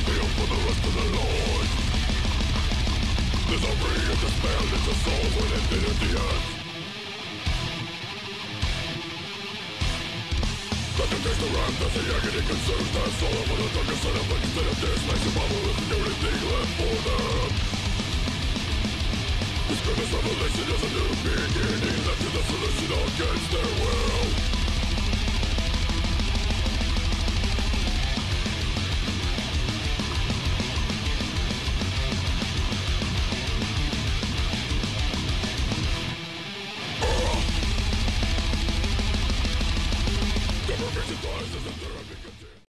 feel for the rest of their life. Misery and despair leads us all when it did at the end. Got to taste the wrath as the agony consumes their soul. For the darkness and of instead of this makes survival isn't the only thing left for them. This goodness revelation is a new beginning, left to the solution against their will. Never reaches rise as if there have been